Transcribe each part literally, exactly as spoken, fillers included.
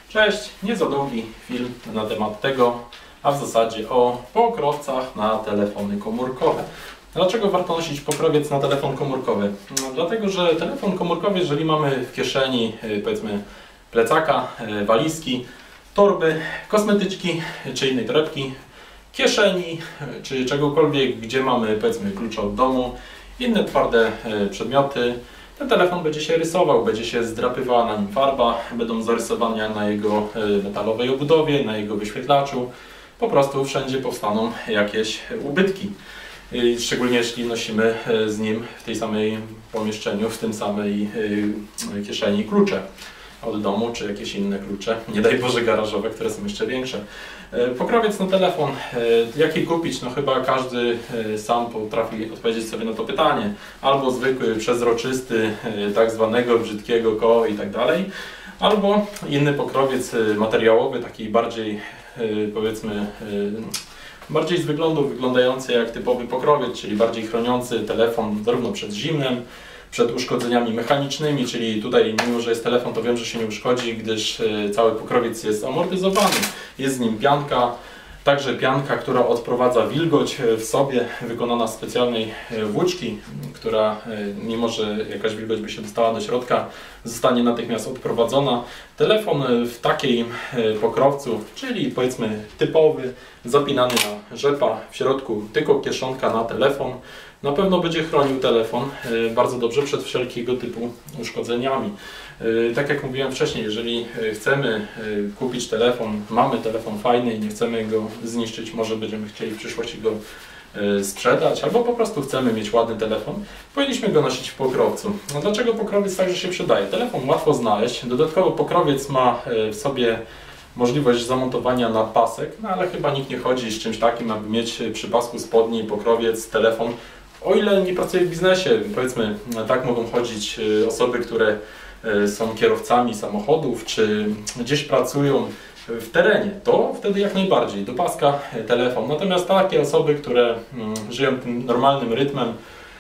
Cześć, nie za długi film na temat tego, a w zasadzie o pokrowcach na telefony komórkowe. Dlaczego warto nosić pokrowiec na telefon komórkowy? No, dlatego, że telefon komórkowy, jeżeli mamy w kieszeni, powiedzmy, plecaka, walizki, torby, kosmetyczki czy innej torebki, kieszeni czy czegokolwiek, gdzie mamy, powiedzmy, klucze od domu, inne twarde przedmioty, ten telefon będzie się rysował, będzie się zdrapywała na nim farba, będą zarysowania na jego metalowej obudowie, na jego wyświetlaczu. Po prostu wszędzie powstaną jakieś ubytki. Szczególnie jeśli nosimy z nim w tej samej pomieszczeniu, w tym samej kieszeni klucze od domu, czy jakieś inne klucze, nie daj Boże garażowe, które są jeszcze większe. Pokrowiec na telefon, jaki kupić? No chyba każdy sam potrafi odpowiedzieć sobie na to pytanie. Albo zwykły, przezroczysty, tak zwanego brzydkiego koło i tak dalej, albo inny pokrowiec materiałowy, taki bardziej, powiedzmy, bardziej z wyglądu wyglądający jak typowy pokrowiec, czyli bardziej chroniący telefon zarówno przed zimnem, przed uszkodzeniami mechanicznymi, czyli tutaj, mimo że jest telefon, to wiem, że się nie uszkodzi, gdyż cały pokrowiec jest amortyzowany. Jest z nim pianka, także pianka, która odprowadza wilgoć w sobie, wykonana z specjalnej włóczki, która, mimo że jakaś wilgoć by się dostała do środka, zostanie natychmiast odprowadzona. Telefon w takiej pokrowcu, czyli powiedzmy typowy, zapinany na rzepa, w środku tylko kieszonka na telefon, na pewno będzie chronił telefon bardzo dobrze przed wszelkiego typu uszkodzeniami. Tak jak mówiłem wcześniej, jeżeli chcemy kupić telefon, mamy telefon fajny i nie chcemy go zniszczyć, może będziemy chcieli w przyszłości go sprzedać, albo po prostu chcemy mieć ładny telefon, powinniśmy go nosić w pokrowcu. No dlaczego pokrowiec także się przydaje? Telefon łatwo znaleźć, dodatkowo pokrowiec ma w sobie możliwość zamontowania na pasek, no ale chyba nikt nie chodzi z czymś takim, aby mieć przy pasku spodni pokrowiec, telefon. O ile nie pracuje w biznesie, powiedzmy, tak mogą chodzić osoby, które są kierowcami samochodów, czy gdzieś pracują w terenie, to wtedy jak najbardziej do paska telefon. Natomiast takie osoby, które żyją tym normalnym rytmem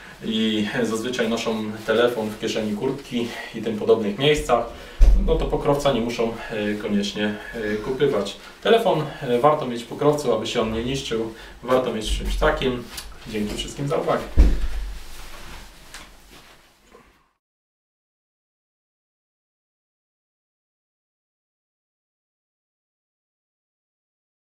i zazwyczaj noszą telefon w kieszeni kurtki i tym podobnych miejscach, no to pokrowca nie muszą koniecznie kupywać. Telefon warto mieć w pokrowcu, aby się on nie niszczył, warto mieć w czymś takim. Dzięki wszystkim za uwagę.